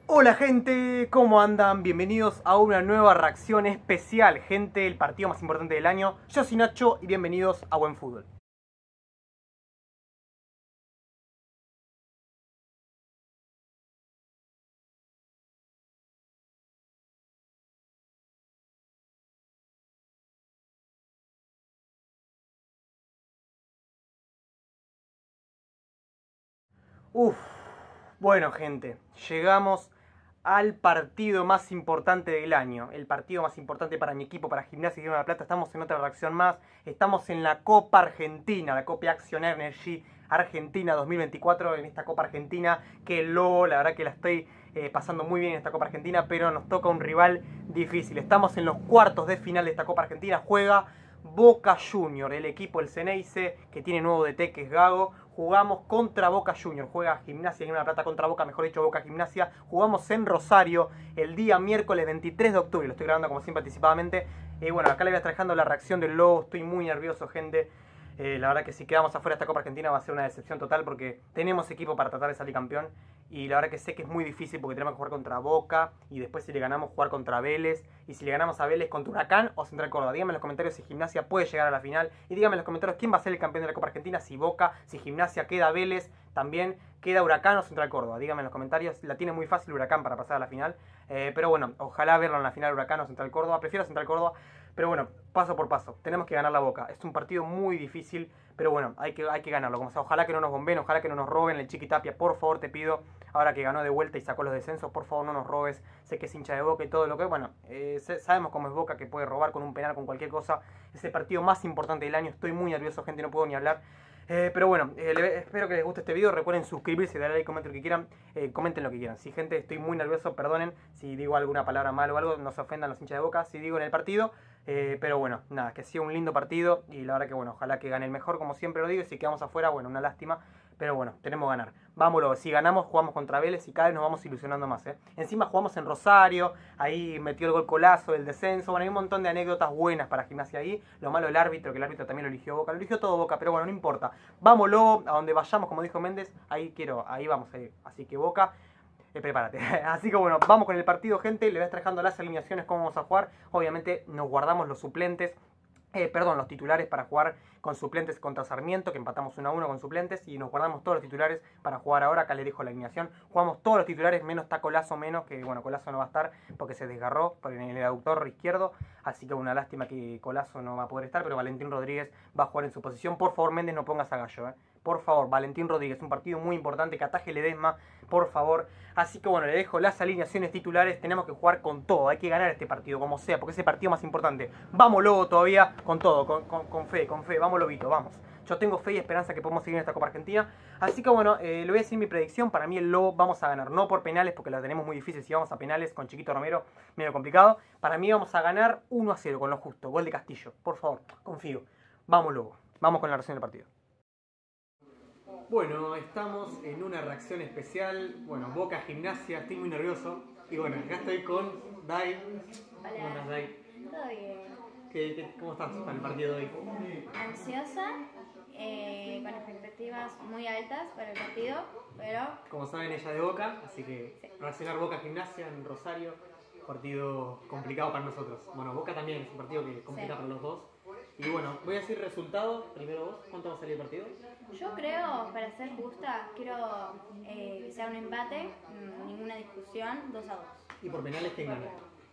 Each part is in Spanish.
Hola gente, ¿cómo andan? Bienvenidos a una nueva reacción especial, gente, el partido más importante del año. Yo soy Nacho y bienvenidos a Buen Fútbol. Uf, bueno gente, llegamos al partido más importante del año. El partido más importante para mi equipo, para Gimnasia y Grima de la Plata. Estamos en otra reacción más. Estamos en la Copa Argentina, la Copa Action Energy Argentina 2024. En esta Copa Argentina, que luego la verdad que la estoy pasando muy bien en esta Copa Argentina, pero nos toca un rival difícil. Estamos en los cuartos de final de esta Copa Argentina. Juega Boca Junior, el equipo del Ceneice, que tiene nuevo DT, que es Gago. Jugamos contra Boca Junior, juega Gimnasia y Grima de la Plata contra Boca, mejor dicho Boca Gimnasia. Jugamos en Rosario el día miércoles 23 de octubre, lo estoy grabando como siempre anticipadamente. Bueno, acá le voy a estar dejando la reacción del logo, estoy muy nervioso, gente. La verdad que si quedamos afuera de esta Copa Argentina va a ser una decepción total porque tenemos equipo para tratar de salir campeón. Y la verdad que sé que es muy difícil porque tenemos que jugar contra Boca y después si le ganamos jugar contra Vélez. Y si le ganamos a Vélez contra Huracán o Central Córdoba. Díganme en los comentarios si Gimnasia puede llegar a la final. Y díganme en los comentarios quién va a ser el campeón de la Copa Argentina. Si Boca, si Gimnasia queda Vélez, también queda Huracán o Central Córdoba. Díganme en los comentarios. La tiene muy fácil Huracán para pasar a la final. Pero bueno, ojalá verlo en la final Huracán o Central Córdoba. Prefiero Central Córdoba. Pero bueno, paso por paso. Tenemos que ganar la Boca. Es un partido muy difícil. Pero bueno, hay que ganarlo. Como sea, ojalá que no nos bomben, ojalá que no nos roben. El Chiqui Tapia, por favor, te pido. Ahora que ganó de vuelta y sacó los descensos, por favor no nos robes. Sé que es hincha de Boca y todo lo que... Bueno, sabemos cómo es Boca, que puede robar con un penal, con cualquier cosa. Es el partido más importante del año. Estoy muy nervioso, gente, no puedo ni hablar. Pero bueno, espero que les guste este video. Recuerden suscribirse, darle like, comenten lo que quieran. Comenten lo que quieran. Si gente, estoy muy nervioso, perdonen si digo alguna palabra mal o algo. No se ofendan los hinchas de Boca si digo en el partido. Pero bueno, nada, que sea un lindo partido. Y la verdad que bueno, ojalá que gane el mejor, como siempre lo digo. Y si quedamos afuera, bueno, una lástima. Pero bueno, tenemos que ganar. Vámonos, si ganamos, jugamos contra Vélez y cada vez nos vamos ilusionando más. Encima jugamos en Rosario, ahí metió el gol Colazo, el descenso. Bueno, hay un montón de anécdotas buenas para Gimnasia ahí. Lo malo el árbitro, que el árbitro también lo eligió Boca. Lo eligió todo Boca, pero bueno, no importa. Vámonos, a donde vayamos, como dijo Méndez, ahí vamos a ir. Así que Boca, prepárate. Así que bueno, vamos con el partido, gente. Le voy a estar dejando las alineaciones, cómo vamos a jugar. Obviamente nos guardamos los suplentes. Los titulares para jugar con suplentes contra Sarmiento, que empatamos 1-1 con suplentes, y nos guardamos todos los titulares para jugar ahora. Acá les dejo la alineación. Jugamos todos los titulares, menos está Colazo, que bueno, Colazo no va a estar porque se desgarró en el aductor izquierdo, así que una lástima que Colazo no va a poder estar, pero Valentín Rodríguez va a jugar en su posición. Por favor, Méndez, no pongas a Gallo, Por favor, Valentín Rodríguez, un partido muy importante, que ataje Ledesma, por favor. Así que bueno, le dejo las alineaciones titulares. Tenemos que jugar con todo, hay que ganar este partido, como sea, porque es el partido más importante. Vamos, Lobo, todavía con todo, con fe, vamos, Lobito, vamos. Yo tengo fe y esperanza que podemos seguir en esta Copa Argentina. Así que bueno, le voy a decir mi predicción. Para mí el Lobo vamos a ganar, no por penales, porque la tenemos muy difícil. Si vamos a penales con Chiquito Romero, medio complicado. Para mí vamos a ganar 1-0 con lo justo, gol de Castillo, por favor, confío. Vamos, Lobo, vamos con la reacción del partido. Bueno, estamos en una reacción especial. Bueno, Boca Gimnasia, estoy muy nervioso. Y bueno, acá estoy con Dai. Hola. ¿Cómo estás, Dai? Todo bien. ¿Cómo estás para el partido de hoy? Ansiosa, con expectativas muy altas para el partido, pero... Como saben, ella es de Boca, así que sí. reaccionar Boca Gimnasia en Rosario, partido complicado para nosotros. Bueno, Boca también es un partido que complica para los dos. Y bueno, voy a decir resultado, primero vos, ¿cuánto va a salir el partido? Yo creo, para ser justa, quiero que sea un empate, ninguna discusión, 2-2. ¿Y por penales quién gana?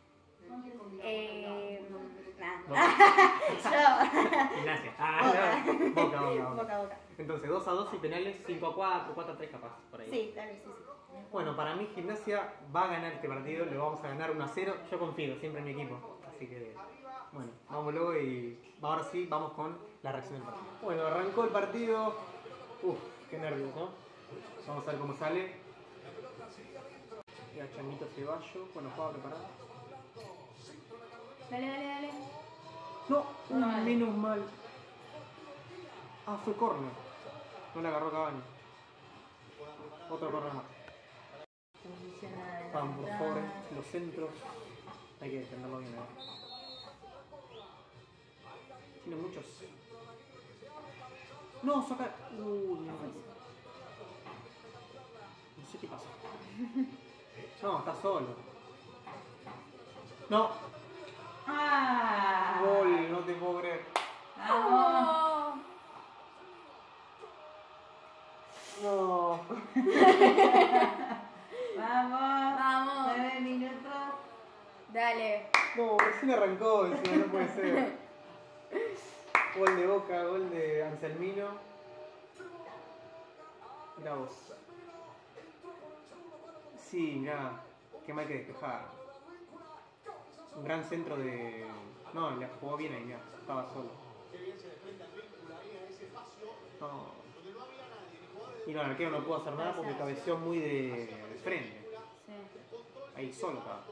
Yo. Gimnasia. Boca. Entonces 2-2 y penales 5-4, 4-3 capaz, por ahí. Sí, tal vez sí. Bueno, para mí Gimnasia va a ganar este partido, lo vamos a ganar 1-0. Yo confío siempre en mi equipo, así que bueno, vámonos y ahora sí vamos con la reacción del partido. Bueno, arrancó el partido. Qué nervios, ¿no? Vamos a ver cómo sale. Ya Changuito Ceballo, bueno, juega preparado. Dale. No, menos mal. Fue córner. No le agarró Cavani. Otro córner más. Vamos, por favor, los centros. Hay que defenderlo bien, Tiene muchos. No, saca. No sé qué pasa. No, está solo. No. ¡Ah! Gol, no te puedo creer. ¡Vamos! No. ¡Vamos! Vamos. 9 minutos. Dale. No, recién arrancó, encima no puede ser. Gol de Boca, gol de Anselmino. Mirá vos. Sí, mirá, qué mal que despejar. Un gran centro de... No, la jugó bien ahí, mirá, estaba solo. No. Y no, el arquero no pudo hacer nada porque cabeció muy de frente. Sí. Ahí solo estaba.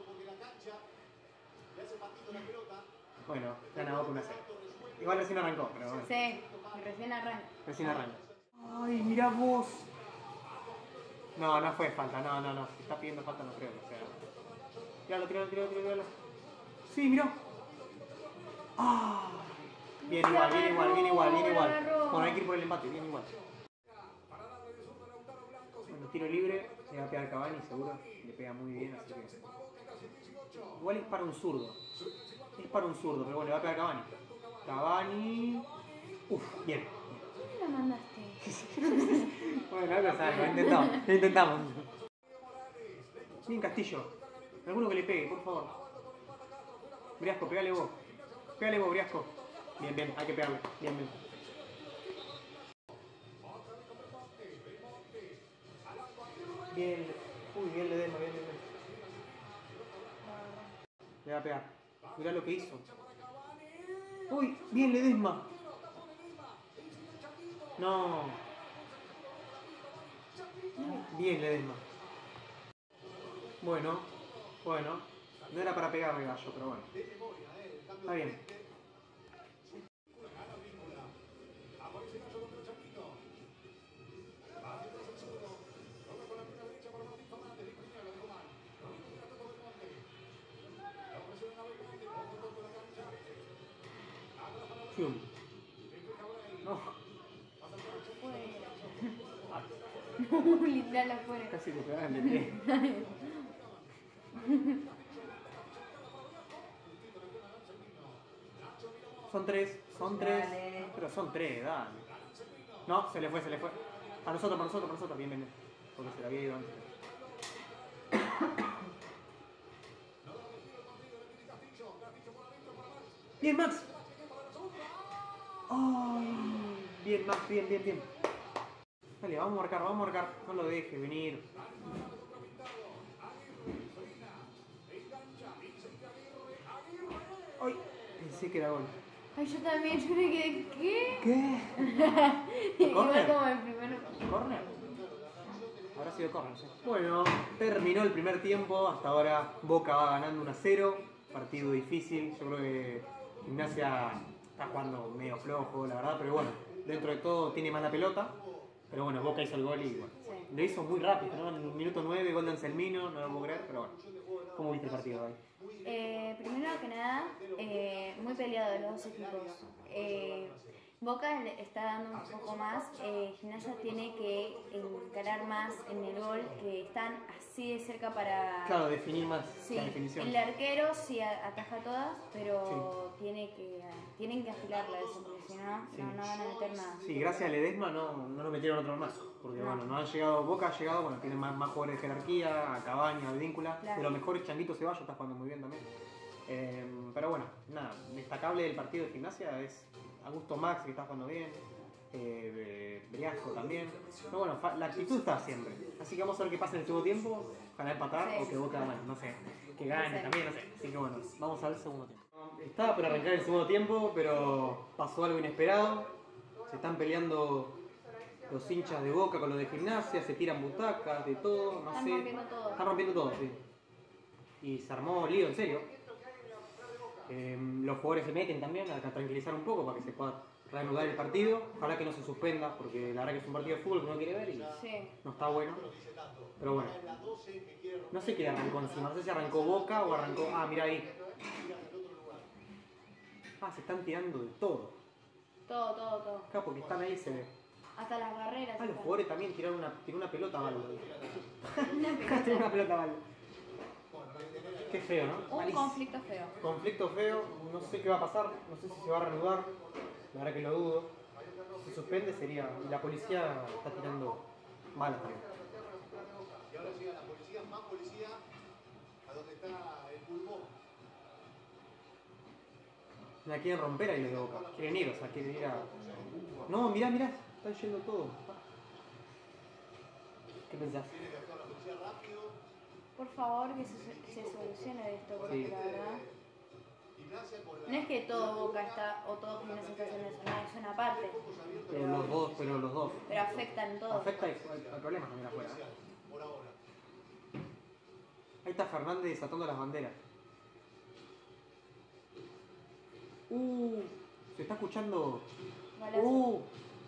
Bueno, gana Boca 1-0. Igual recién arrancó, pero bueno. Sí, recién arranca. Recién arranca. Ay, mirá vos. No, no fue falta, no. Si está pidiendo falta no creo que sea. Tíralo. Sí, mirá. Ah. Bien igual. Bueno, hay que ir por el empate, bien igual. Bueno, tiro libre, le va a pegar Cavani seguro. Le pega muy bien, así que... Igual es para un zurdo. Pero bueno, le va a pegar Cavani. Cavani... Uf, bien. ¿Por qué la mandaste? Bueno, algo sabes, lo intentamos. Bien Castillo. Alguno que le pegue, por favor. Briasco, pegale vos. Briasco. Bien, hay que pegarle. Bien. Bien. Uy, bien Ledesma. Le va a pegar. Mirá lo que hizo. Uy, bien Ledesma. No. Bien Ledesma. Bueno. No era para pegarle Gallo, pero bueno. Está bien. Fium. No. Fuera. Literal afuera. Casi te pegaban de pie. Son tres. Dale. Pero son tres, dale. No, se le fue. A nosotros, bien. Porque se le había ido antes. Bien, Max. Ay, bien, Max, bien. Dale, vamos a marcar. No lo deje venir. Ay, pensé que era gol. Ay, yo también, yo me quedé, ¿qué? ¿Qué? Igual ¿Corner? como el primero. ¿Corner? Habrá sido corner, sí. Bueno, terminó el primer tiempo. Hasta ahora Boca va ganando 1-0. Partido difícil. Yo creo que Gimnasia está jugando medio flojo, la verdad. Pero bueno, dentro de todo tiene más la pelota. Pero bueno, Boca hizo el gol y bueno. Sí. Lo hizo muy rápido, ¿no? En el minuto 9, gol de Anselmino, no lo puedo creer, pero bueno. ¿Cómo viste el partido hoy? Primero que nada, muy peleado de los dos equipos. Boca le está dando un poco más, Gimnasia tiene que encarar más en el gol, que están así de cerca para... Claro, definir más Sí, la definición. el arquero sí ataja todas, pero tienen que afilarla eso, porque si no, Sí. no van a meter nada. Sí, gracias a Ledesma no lo metieron otro más. Porque bueno, no han llegado, Boca ha llegado, bueno, tiene más jugadores de jerarquía, a Cavani, a Víncula. Claro. De los mejores, Changuito Ceballos está jugando muy bien también. Pero bueno, nada, destacable del partido de Gimnasia es Augusto Max, que está jugando bien. Briasco también. Pero bueno, la actitud está siempre. Así que vamos a ver qué pasa en el segundo tiempo. Ojalá empatar Sí. o que Boca, bueno, no sé, que gane también, no sé. Así que bueno, vamos a ver el segundo tiempo. Estaba por arrancar el segundo tiempo, pero pasó algo inesperado. Se están peleando los hinchas de Boca con los de Gimnasia, se tiran butacas, de todo, no Están sé. rompiendo todo. Están rompiendo todo, sí. Y se armó lío, en serio. Los jugadores se meten también a tranquilizar un poco para que se pueda reanudar el partido. Ojalá que no se suspenda, porque la verdad que es un partido de fútbol que uno quiere ver y Sí. no está bueno. Pero bueno. No sé qué arrancó encima, no sé si arrancó Boca o arrancó... Ah, mira ahí. Ah, se están tirando de todo. Todo. Acá porque están ahí se ve. Hasta las barreras. Ah, los están. jugadores también tiró una pelota a baldo. Una Tiró pelota. una pelota a baldo. Qué feo, ¿no? Un Malísimo. conflicto feo. Conflicto feo, no sé qué va a pasar, no sé si se va a reanudar, la verdad que lo dudo. Si se suspende sería. Y la policía está tirando malas también. Y ahora llega la policía, más policía, a donde está el pulmón. La quieren romper ahí los de Boca. Quieren ir, o sea, quieren ir a. No, mirá, están yendo todo. ¿Qué pensás? Tiene que actuar la policía rápido. Por favor, que se solucione esto, porque Sí. la verdad. Gimnasia con la. No es que todo Boca está o todo Gimnasia está haciendo eso, no, es una parte. Pero los dos. Pero afectan todo. Afecta hay problemas también afuera. Por ahora. Ahí está Fernández desatando las banderas. Se está escuchando. Golazo.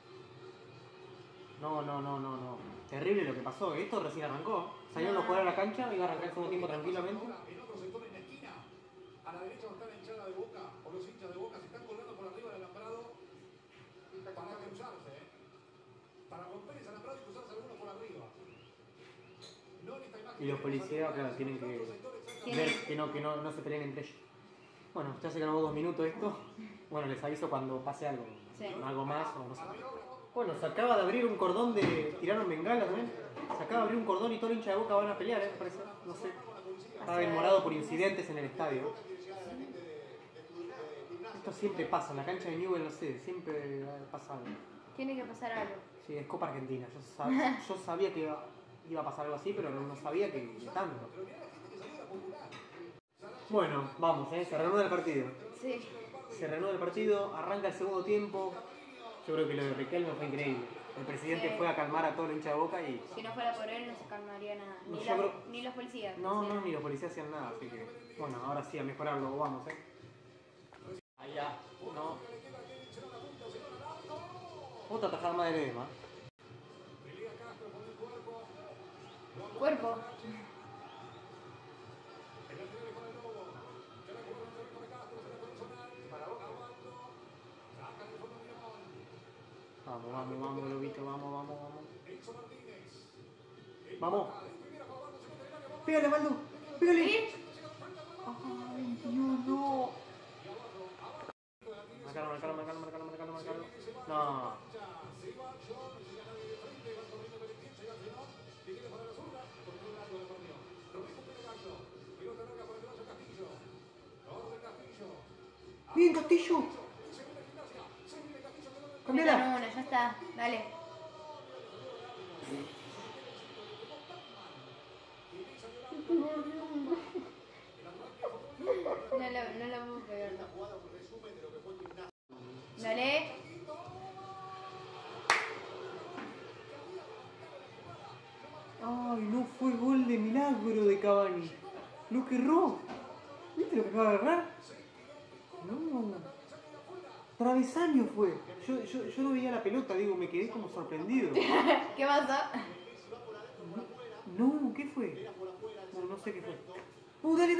No. Terrible lo que pasó. Esto recién arrancó. Salieron los jugadores a la cancha, iba a arrancar el segundo tiempo tranquilamente. En otro sector en la esquina, a la derecha donde está la hinchada de Boca, o los hinchas de Boca, se están colgando por arriba del alambrado para cruzarse, para romper ese alambrado y cruzarse algunos por arriba. No en esta imagen. Y los policías, claro, tienen que ver que no se peleen entre ellos. Bueno, ya se ganó 2 minutos esto. Bueno, les aviso cuando pase algo. Sí. Algo más o no sé. Bueno, se acaba de abrir un cordón de. Tiraron bengalas también. Se acaba de abrir un cordón y todo el hincha de Boca van a pelear, me parece. No sé. Estaba demorado por incidentes en el estadio. Esto siempre pasa, en la cancha de Newell, no sé, siempre pasa algo. Tiene que pasar algo. Sí, es Copa Argentina. Yo sabía que iba a pasar algo así, pero no sabía que tanto. Bueno, vamos, se reanuda el partido. Sí. Se reanuda el partido, arranca el segundo tiempo. Yo creo que lo de Riquelme fue increíble. El presidente Sí. fue a calmar a todo el hincha de Boca y. Si no fuera por él no se calmaría nada. Yo creo- Ni los policías. No, Sí. ni los policías hacían nada, así que. Bueno, ahora sí, a mejorarlo, vamos, Allá, no. Otra tajada más de Ledesma. Cuerpo. Vamos, Lobito, vamos. Vamos. Pégale, Baldo. Pégale. ¿Sí? Ay, Dios, no. Marcalo. No. Bien, Castillo. Cambiala. Metan una, ya está. Dale. No la puedo pegar. Dale. Ay, no fue gol de milagro de Cavani. Lo que erró. ¿Viste lo que acaba de agarrar? No. Travesaño fue. Yo no veía la pelota, digo, me quedé como sorprendido. ¿Qué pasa? No, ¿qué fue? No sé qué fue. Dale.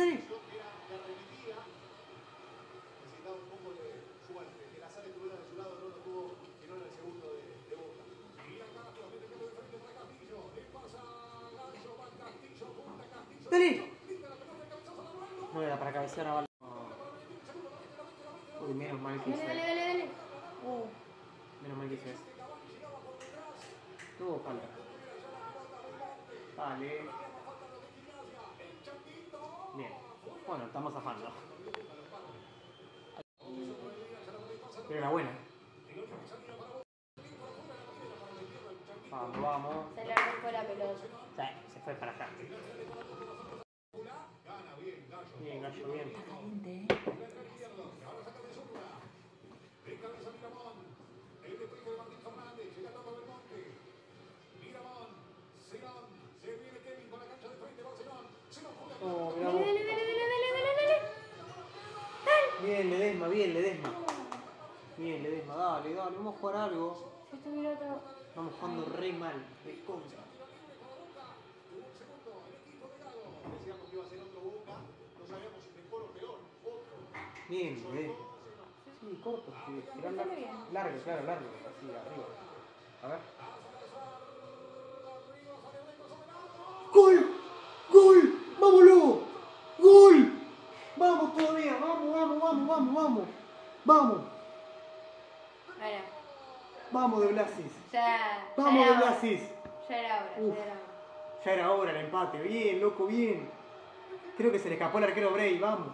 Necesitaba un poco de suerte, que la sala estuviera de su lado, no lo tuvo, y no en el segundo de Boca. ¡Dale! No era para cabecear a Baldo. Uy, menos mal que hizo. Dale. Menos mal que hizo eso. No hubo falta. Vale. Bien. Bueno, estamos zafando. Pero era buena. Vamos. Se le arrancó la pelota. Sí, se fue para allá. Bien, Gallo, bien. Oh, mirá vos. Dale. Bien, Ledesma. Bien, Ledesma, dale, vamos a jugar algo. Yo estoy otro. Estamos jugando re mal, de contra. Decíamos que iba a ser otro Boca, no sabíamos si mejor o peor, otro. Bien, Ledesma. Sí, corto, sí. Tiró Sale bien. largo, así, arriba. A ver. ¡Gol! ¡Vámonos! vamos, vamos. Vamos. Bueno, Vamos de Blasis. ya Vamos de era hora. Blasis. Ya era hora, Uf. ya era hora. Ya era hora el empate. Bien, loco, bien. Creo que se le escapó el arquero Bray. Vamos.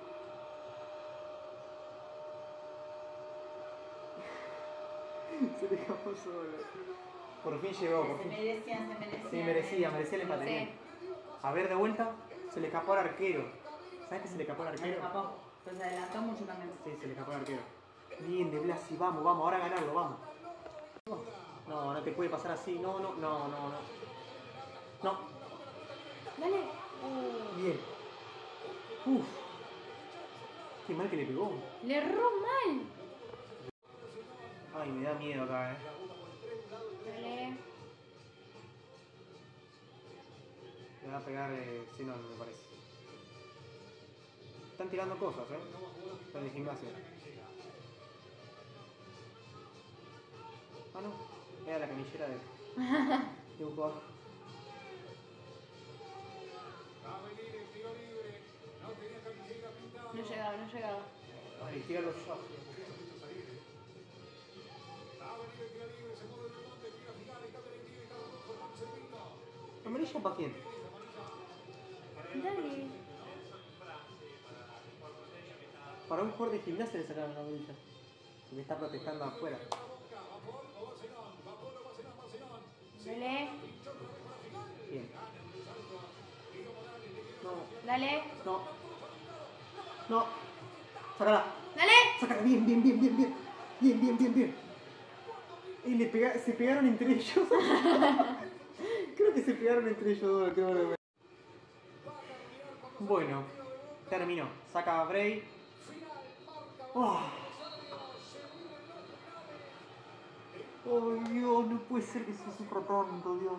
Se le escapó solo. Por fin llegó, por Se fin. merecían, se merecían. Sí, merecía el empate. Sí. Bien. A ver, de vuelta. Se le escapó al arquero. ¿Sabes que se le escapó al Se arquero? escapó. Pues se adelantó mucho también. Sí, se le escapó al arquero. Bien, de Blasi, vamos, vamos, ahora a ganarlo, vamos. No, no te puede pasar así. No. No. Dale. Bien. Uf. Qué mal que le pegó. Le erró mal. Ay, me da miedo acá, Dale. Le va a pegar Zenón, me parece. Están tirando cosas, Para el gimnasio. Ah, no. Era la canillera de un jugador. No llegaba, no llegaba. Ay, tíralo ya. ¿Amarilla para quién? Dale. Para un jugador de gimnasia le sacaron la amarilla. Que me está protestando afuera. Dale. Bien. No, Dale. no. Sácala. Dale. Sácala. Bien. Bien. Y se pegaron entre ellos. Creo que se pegaron entre ellos dos. Creo. Bueno, terminó. Saca a Bray. Oh, Dios, no puede ser que se sufra tanto, Dios.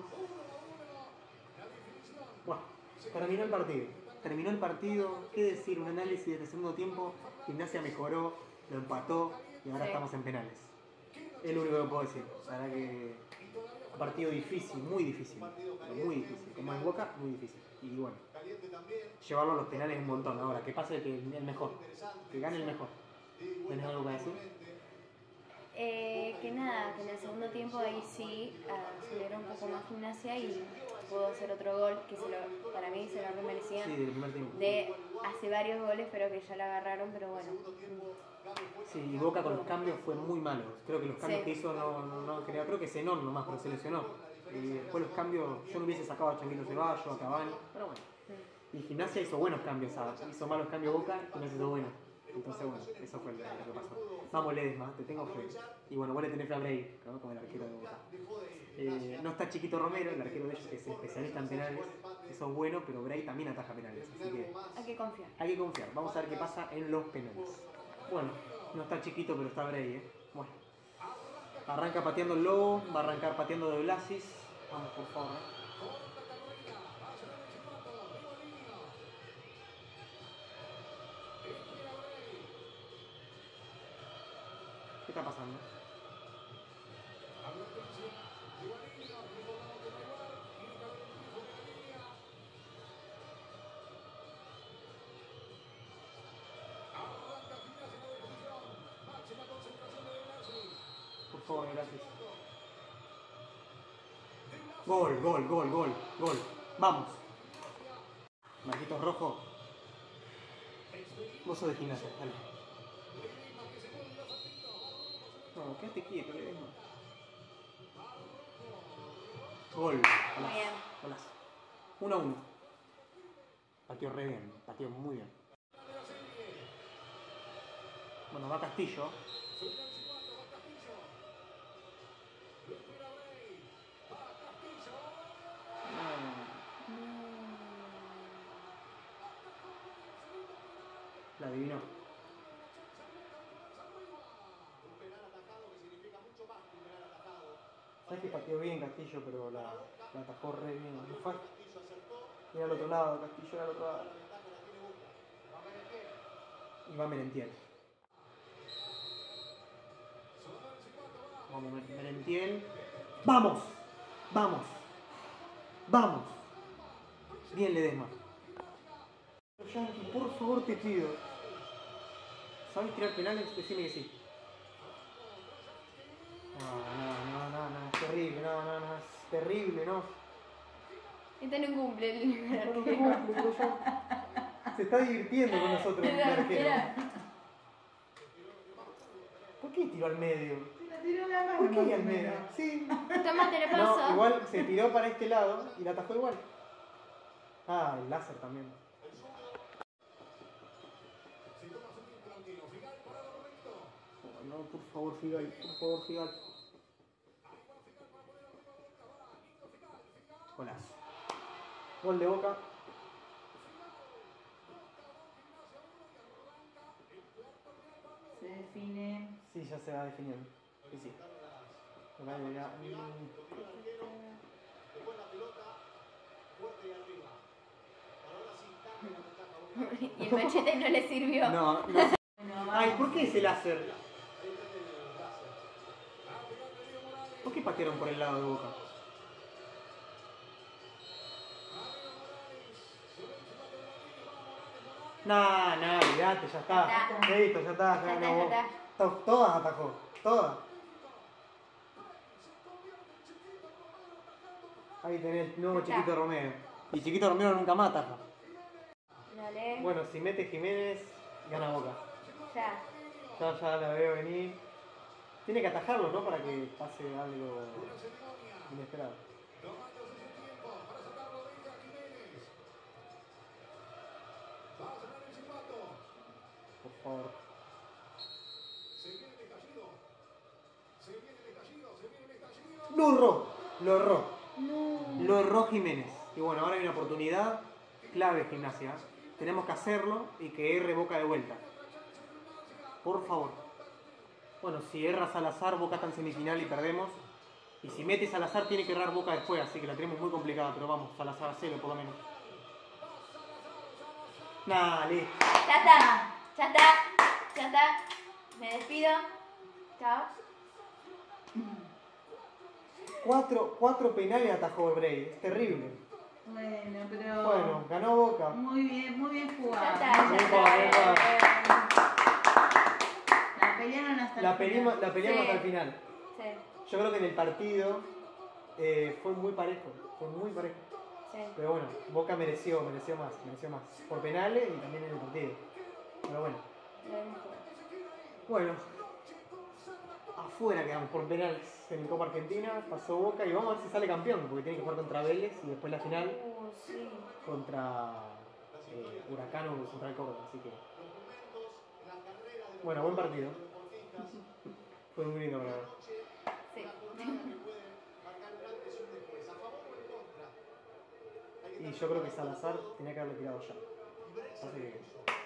Bueno, terminó el partido. ¿Qué decir? Un análisis desde el segundo tiempo. Gimnasia mejoró, lo empató y ahora Sí. estamos en penales. Es lo único que puedo decir. La verdad que un partido difícil, muy difícil. Muy difícil. Como en Boca, muy difícil. Y bueno, llevarlo a los penales es un montón. Ahora, que pase el mejor. Que gane el mejor. ¿Tenés algo para decir? Que nada, que en el segundo tiempo ahí sí aceleró un poco más Gimnasia y pudo hacer otro gol que para mí se lo remerecían. Sí, del primer tiempo. Hace varios goles, pero que ya la agarraron, pero bueno. Sí, y Boca con los cambios fue muy malo. Creo que los cambios Sí. que hizo creo que Zenón nomás, pero se lesionó. Y después los cambios, yo no hubiese sacado a Changuito Ceballos, a Cavani, pero bueno. Y Gimnasia hizo buenos cambios, hizo malos cambios Boca, Gimnasia hizo buenos. Entonces bueno, eso fue lo que pasó. Vamos Ledesma, te tengo fe. Y bueno, vos le tenés fe a Bray, ¿no? Como el arquero de Boca. No está Chiquito Romero, el arquero de ellos, que es especialista en penales. Eso es bueno, pero Bray también ataja penales. Así que Hay que confiar. hay que confiar. Vamos a ver qué pasa en los penales. Bueno, no está Chiquito, pero está Bray, Bueno. Arranca pateando el Lobo, va a arrancar pateando de Blasis. Vamos, por favor, ¿Qué está pasando? Por favor, gracias. Gol. Vamos. Marquitos Rojo. Vos sos de Gimnasia, dale. No, quédate quieto, le dejo. Gol. Muy bien. Golazo. 1-1. Pateó re bien, pateó muy bien. Bueno, va Castillo. La adivinó. Sabes que pateó bien Castillo, pero la atajó re bien. No fue. Era al otro lado, Castillo era al otro lado. Y va Merentiel. Vamos, Merentiel. ¡Vamos! Bien, Ledesma. Yankee, por favor te pido. ¿Sabes tirar penales? Decime que sí. No, es terrible, no, es terrible, no. Este no cumple el No cumple, digo yo. Se está divirtiendo con nosotros el arquero. ¿Por qué tiró al medio? La tiró la mano. ¿Por qué al medio? Sí. Toma, te lo paso. No, igual se tiró para este lado y la atajó igual. Ah, el láser también. Oh, no, por favor, Figal, por favor, Figal. Golazo. Gol de Boca. Se define. Sí, ya se va definiendo. Sí, sí. Vale, ya. Y el machete no le sirvió. No. Bueno, Ay, vamos. ¿por qué ese láser? ¿Por qué patearon por el lado de Boca? Nah, olvidate, ya está. Ya Listo, ya está. Ya está, No, ya está. Todas atajó, todas. Ahí tenés el nuevo Ya está. Chiquito Romero. Y Chiquito Romero nunca más ataja. Dale. Bueno, si mete Jiménez, gana Boca. Ya. Ya la veo venir. Tiene que atajarlo, ¿no? Para que pase algo inesperado. Por favor. Lo erró. Lo erró Jiménez. Y bueno, ahora hay una oportunidad clave, Gimnasia. Tenemos que hacerlo y que erre Boca de vuelta. Por favor. Bueno, si erra Salazar, Boca está en semifinal y perdemos. Y si mete Salazar, tiene que errar Boca después, así que la tenemos muy complicada. Pero vamos, Salazar a cero por lo menos. Nah, listo. Ya está. Ya está. Ya está. Me despido. Chao. Cuatro penales atajó Bray. Es terrible. Bueno, pero. Bueno, ganó Boca. Muy bien jugado. Ya está. Ya Epa, está. La pelearon hasta La el final. peleamos Sí. hasta el final. Sí. Yo creo que en el partido fue muy parejo. Sí. Pero bueno, Boca mereció más. Por penales y también en el partido. Pero bueno. Lo vemos jugar. Bueno. Afuera quedamos por penales en Copa Argentina. Pasó Boca y vamos a ver si sale campeón. Porque tiene que jugar contra Vélez y después la final Sí. contra Huracán o Central Córdoba. Así que... Bueno, buen partido. Fue muy lindo para ver. Sí. Y yo creo que Salazar tenía que haberlo tirado ya. Así que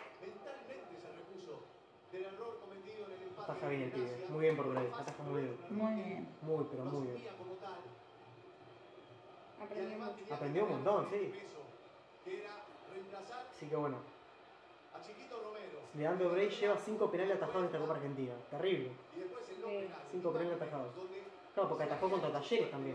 ataja bien el pibe. Muy bien por Bray. Ataja muy bien. Muy bien. Pero muy bien. Aprendí mucho. Aprendió un montón, sí. Así que bueno. Leandro Bray lleva 5 penales atajados en esta Copa Argentina. Terrible. Sí. 5 penales atajados. Claro, porque atajó contra Talleres también.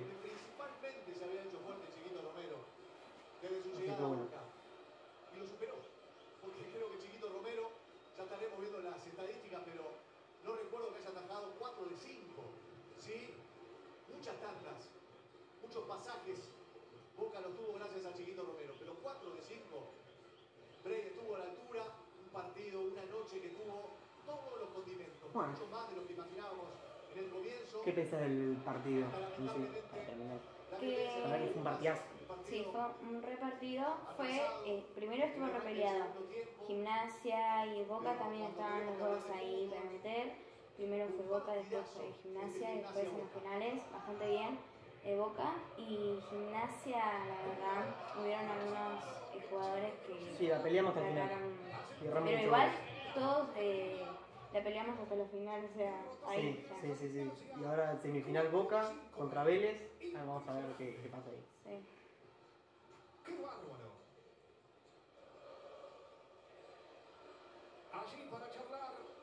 Así que bueno. Y lo superó, porque creo que Chiquito Romero, ya estaremos viendo las estadísticas, pero no recuerdo que haya atajado 4 de 5. ¿Sí? Muchas tantas, muchos pasajes. Boca los tuvo gracias a Chiquito Romero, pero 4 de 5. Bray estuvo a la altura, un partido, una noche que tuvo todos los condimentos, Bueno. mucho más de lo que imaginábamos en el comienzo. ¿Qué pensás del partido? No sé, para terminar. La verdad que fue un partidazo. Sí, fue un repartido. Primero estuvo repeleado. Gimnasia y Boca también estaban los dos ahí para meter. Primero fue Boca, después fue Gimnasia y después en los penales, bastante bien Boca. Y Gimnasia, la verdad, hubieron algunos jugadores que... Sí, la peleamos hasta el final. erraron. Y erramos Pero mucho igual, goles. todos la peleamos hasta los finales, o sea, ahí ya. Sí. Y ahora semifinal Boca contra Vélez. Ah, vamos a ver qué pasa ahí. Sí. ¡Qué bárbaro! Allí para charlar